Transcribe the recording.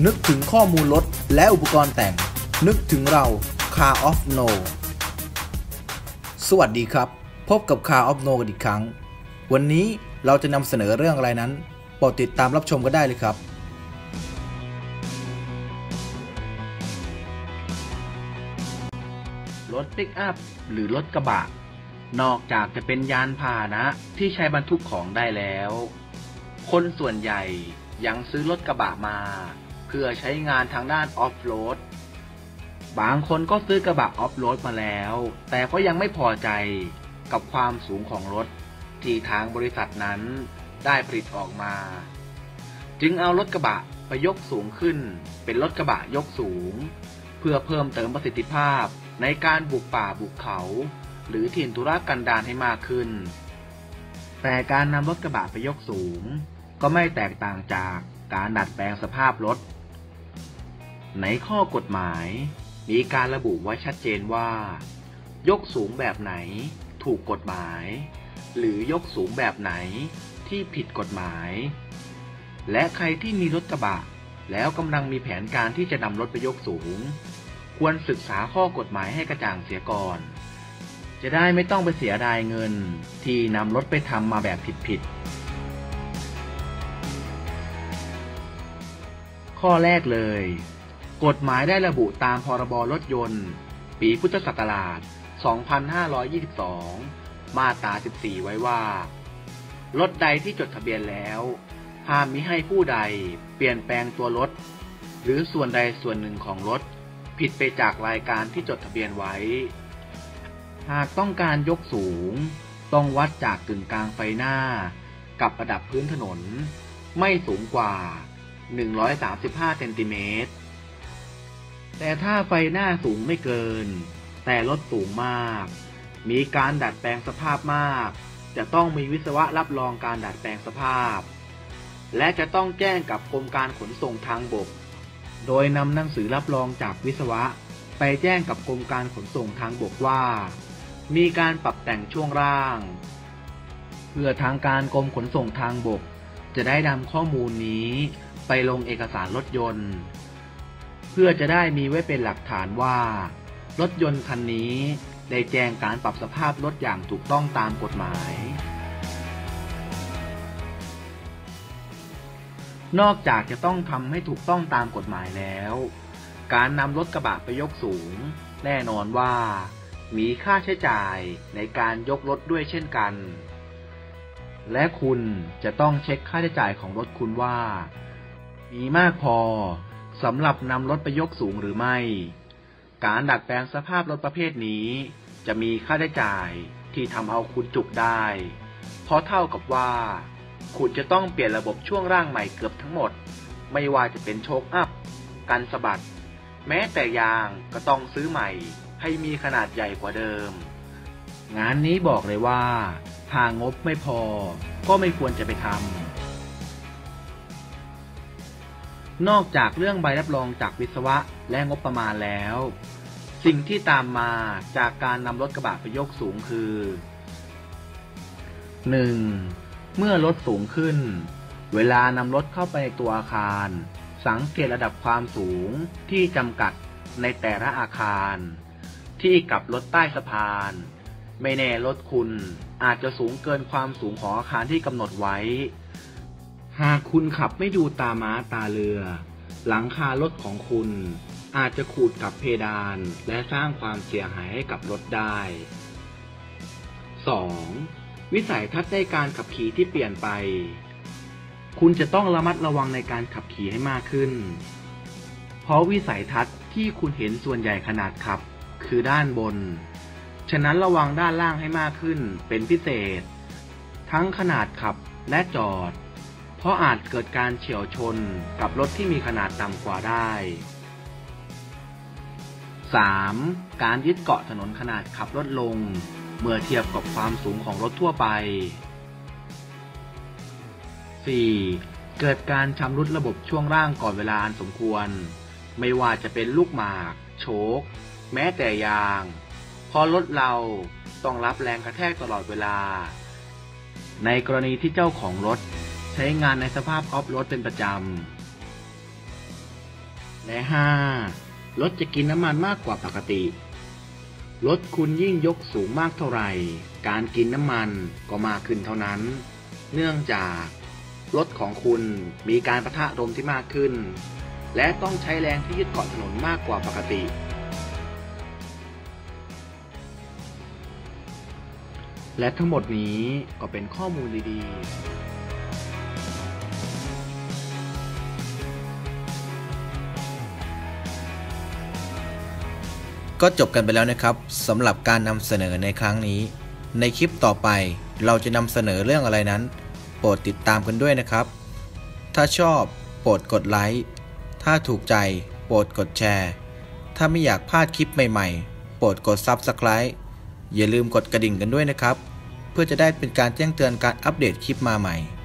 นึกถึงข้อมูลรถและอุปกรณ์แต่งนึกถึงเรา Car of No สวัสดีครับพบกับ Car of No กันอีกครั้งวันนี้เราจะนำเสนอเรื่องอะไรนั้นโปรดติดตามรับชมกันได้เลยครับรถปิกอัพหรือรถกระบะนอกจากจะเป็นยานพาหนะที่ใช้บรรทุกของได้แล้วคนส่วนใหญ่ยังซื้อรถกระบะมาเพื่อใช้งานทางด้านออฟโรดบางคนก็ซื้อกระบะออฟโรดมาแล้วแต่ก็ยังไม่พอใจกับความสูงของรถที่ทางบริษัทนั้นได้ผลิตออกมาจึงเอารถกระบะไปยกสูงขึ้นเป็นรถกระบะยกสูงเพื่อเพิ่มเติมประสิทธิภาพในการบุกป่าบุกเขาหรือถิ่นทุรกันดารให้มากขึ้นแต่การนำรถกระบะไปยกสูงก็ไม่แตกต่างจากการดัดแปลงสภาพรถในข้อกฎหมายมีการระบุไว้ชัดเจนว่ายกสูงแบบไหนถูกกฎหมายหรือยกสูงแบบไหนที่ผิดกฎหมายและใครที่มีรถกระบะแล้วกำลังมีแผนการที่จะนำรถไปยกสูงควรศึกษาข้อกฎหมายให้กระจ่างเสียก่อนจะได้ไม่ต้องไปเสียดายเงินที่นำรถไปทำมาแบบผิดข้อแรกเลยกฎหมายได้ระบุตามพรบรถยนต์ปีพุทธศักราช 2522 มาตรา 14 ไว้ว่ารถใดที่จดทะเบียนแล้วห้ามมิให้ผู้ใดเปลี่ยนแปลงตัวรถหรือส่วนใดส่วนหนึ่งของรถผิดไปจากรายการที่จดทะเบียนไว้หากต้องการยกสูงต้องวัดจากกึ่งกลางไฟหน้ากับระดับพื้นถนนไม่สูงกว่า135 เซนติเมตรแต่ถ้าไฟหน้าสูงไม่เกินแต่รถสูงมากมีการดัดแปลงสภาพมากจะต้องมีวิศวะรับรองการดัดแปลงสภาพและจะต้องแจ้งกับกรมการขนส่งทางบกโดยนำหนังสือรับรองจากวิศวะไปแจ้งกับกรมการขนส่งทางบกว่ามีการปรับแต่งช่วงล่างเพื่อทางการกรมขนส่งทางบกจะได้นำข้อมูลนี้ไปลงเอกสารรถยนต์เพื่อจะได้มีไว้เป็นหลักฐานว่ารถยนต์คันนี้ได้แจ้งการปรับสภาพรถอย่างถูกต้องตามกฎหมายนอกจากจะต้องทำให้ถูกต้องตามกฎหมายแล้วการนำรถกระบะไปยกสูงแน่นอนว่ามีค่าใช้จ่ายในการยกรถด้วยเช่นกันและคุณจะต้องเช็คค่าใช้จ่ายของรถคุณว่ามีมากพอสำหรับนำรถไปยกสูงหรือไม่การดัดแปลงสภาพรถประเภทนี้จะมีค่าใช้จ่ายที่ทำเอาคุณจุกได้เพราะเท่ากับว่าคุณจะต้องเปลี่ยนระบบช่วงล่างใหม่เกือบทั้งหมดไม่ว่าจะเป็นโชคอัพกันสะบัดแม้แต่ยางก็ต้องซื้อใหม่ให้มีขนาดใหญ่กว่าเดิมงานนี้บอกเลยว่าถ้างบไม่พอก็ไม่ควรจะไปทำนอกจากเรื่องใบรับรองจากวิศวะและงบประมาณแล้วสิ่งที่ตามมาจากการนำรถกระบะไปยกสูงคือ 1. เมื่อรถสูงขึ้นเวลานำรถเข้าไปในตัวอาคารสังเกตระดับความสูงที่จำกัดในแต่ละอาคารที่กลับรถใต้สะพานไม่แน่รถคุณอาจจะสูงเกินความสูงของอาคารที่กำหนดไว้หากคุณขับไม่ดูตาม้าตาเรือหลังคารถของคุณอาจจะขูดกับเพดานและสร้างความเสียหายให้กับรถได้ 2. วิสัยทัศน์ในการขับขี่ที่เปลี่ยนไปคุณจะต้องระมัดระวังในการขับขี่ให้มากขึ้นเพราะวิสัยทัศน์ที่คุณเห็นส่วนใหญ่ขนาดขับคือด้านบนฉะนั้นระวังด้านล่างให้มากขึ้นเป็นพิเศษทั้งขนาดขับและจอดเพราะอาจเกิดการเฉี่ยวชนกับรถที่มีขนาดต่ำกว่าได้ 3. การยึดเกาะถนนขนาดขับลดลงเมื่อเทียบกับความสูงของรถทั่วไป 4. เกิดการชำรุดระบบช่วงล่างก่อนเวลาอันสมควรไม่ว่าจะเป็นลูกหมากโชคแม้แต่ยางเพราะรถเราต้องรับแรงกระแทกตลอดเวลาในกรณีที่เจ้าของรถใช้งานในสภาพออฟโรดเป็นประจำและ 5. รถจะกินน้ำมันมากกว่าปกติรถคุณยิ่งยกสูงมากเท่าไหร่การกินน้ำมันก็มากขึ้นเท่านั้นเนื่องจากรถของคุณมีการปะทะลมที่มากขึ้นและต้องใช้แรงที่ยึดเกาะถนนมากกว่าปกติและทั้งหมดนี้ก็เป็นข้อมูลดีๆก็จบกันไปแล้วนะครับสำหรับการนำเสนอในครั้งนี้ในคลิปต่อไปเราจะนำเสนอเรื่องอะไรนั้นโปรดติดตามกันด้วยนะครับถ้าชอบโปรดกดไลค์ถ้าถูกใจโปรดกดแชร์ถ้าไม่อยากพลาดคลิปใหม่ๆโปรดกด Subscribe อย่าลืมกดกระดิ่งกันด้วยนะครับเพื่อจะได้เป็นการแจ้งเตือนการอัปเดตคลิปมาใหม่